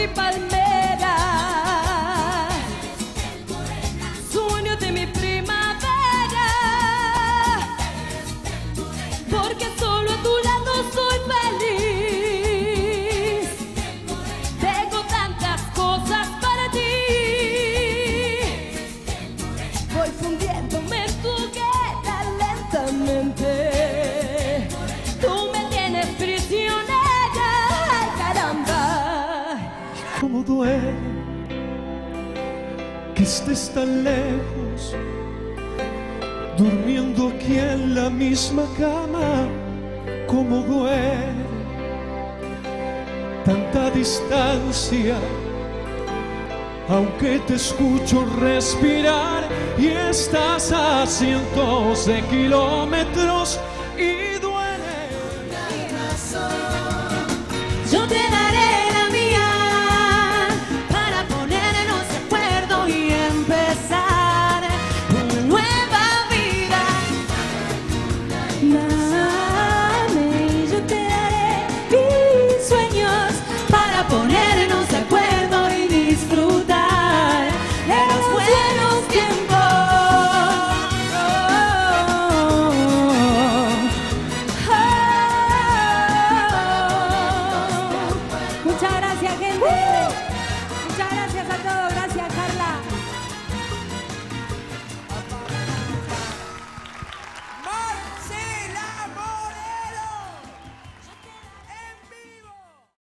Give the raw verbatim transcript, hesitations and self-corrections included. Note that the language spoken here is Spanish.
mi palmera, sueño de mi primavera, porque solo a tu lado soy feliz. Tengo tantas cosas para ti, voy fundiéndome en tu hoguera lentamente. Tú me tienes prisionera, ay caramba. Cómo duele que estés tan lejos, durmiendo aquí en la misma cama. Cómo duele tanta distancia, aunque te escucho respirar y estás a cientos de kilómetros y duele. Yo te daré la mía para ponernos de acuerdo y empezar una nueva vida. Mami, yo te daré mis sueños para ponernos de acuerdo y disfrutar de los buenos tiempos. Muchas gracias, gente. Muchas gracias a todos.